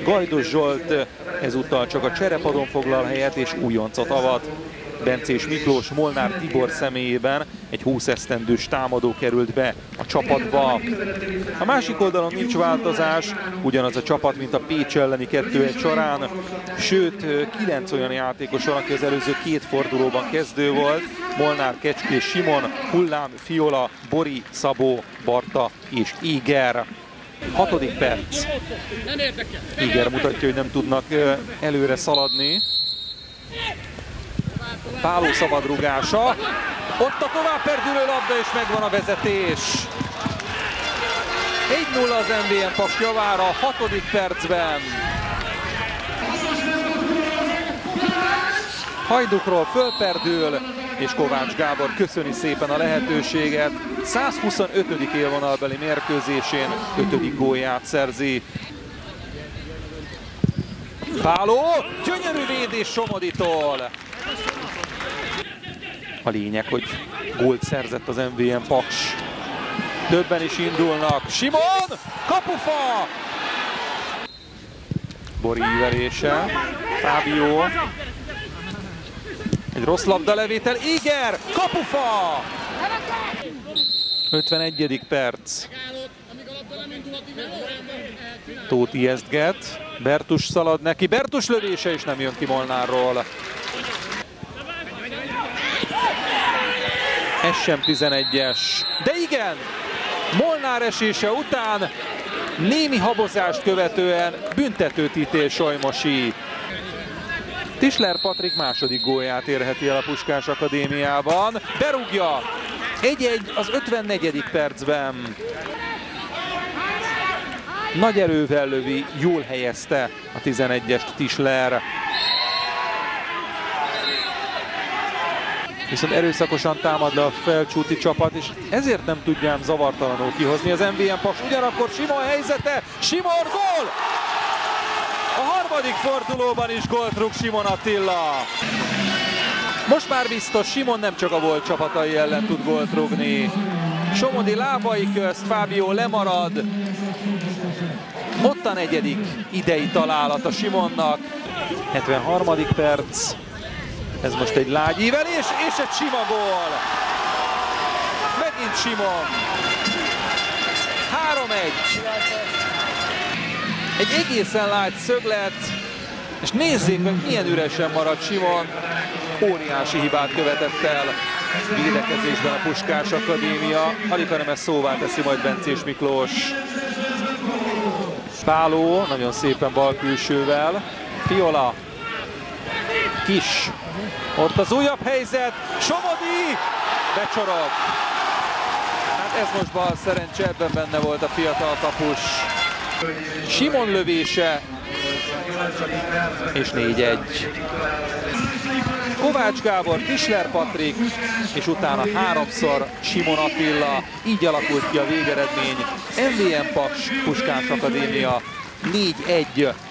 Gajdos Zsolt ezúttal csak a cserepadon foglal helyet és újoncot avat. Bencés Miklós Molnár Tibor személyében egy 20 esztendős támadó került be a csapatba. A másik oldalon nincs változás, ugyanaz a csapat, mint a Pécs elleni 2-1 során, sőt 9 olyan játékos van, aki az előző 2 fordulóban kezdő volt. Molnár, Kecskés Simon, Hullám, Fiola, Bori, Szabó, Barta és Éger. 6. perc. Éger mutatja, hogy nem tudnak előre szaladni. Páló szabadrugása, ott a tovább perdülő labda, és megvan a vezetés. 1-0 az MVM Paks javára a 6. percben. Hajdukról fölperdül, és Kovács Gábor köszöni szépen a lehetőséget. 125. élvonalbeli mérkőzésén 5. gólját szerzi. Páló, gyönyörű védés Somoditól. A lényeg, hogy gólt szerzett az MVM Paks. Többen is indulnak. Simon! Kapufa! Bori ívelése. Fábio. Egy rossz labdalevétel. Éger! Kapufa! 51. perc. Tóti Esztget. Bertus szalad neki. Bertus lövése is nem jön ki Molnárról. Ez sem 11-es. De igen! Molnár esése után némi habozást követően büntetőt ítél Solymosi. Tischler Patrik második gólját érheti el a Puskás Akadémiában. Berúgja! 1-1 az 54. percben. Nagy erővel lövi, jól helyezte a 11-est Tischler. Viszont erőszakosan támad le a Felcsúti csapat, és ezért nem tudjám zavartalanul kihozni az MVM Paks. Ugyanakkor Simon helyzete, Simon gól! A harmadik fordulóban is gólt rúg Simon Attila. Most már biztos, Simon nem csak a volt csapatai ellen tud gólt rúgni. Somodi lábai közt, Fábio lemarad. Ott a 4. idei találat a Simonnak. 73. perc. Ez most egy lágy ívelés, és egy sima gól. Megint Simon. 3-1. Egy egészen lágy szöglet, és nézzék meg, milyen üresen maradt Simon. Óriási hibát követett el védekezésben a Puskás Akadémia. Alig, hanem ezt szóvá teszi majd Bencés Miklós. Páló nagyon szépen bal külsővel. Fiola. Kis. Ott az újabb helyzet. Somodi! Becsorog. Hát ez most bal szerencse, ebben benne volt a fiatal kapus. Simon lövése. És 4-1. Kovács Gábor, Tischler Patrik, és utána 3-szor Simon Attila. Így alakult ki a végeredmény. MVM Paks, Puskás Akadémia 4-1.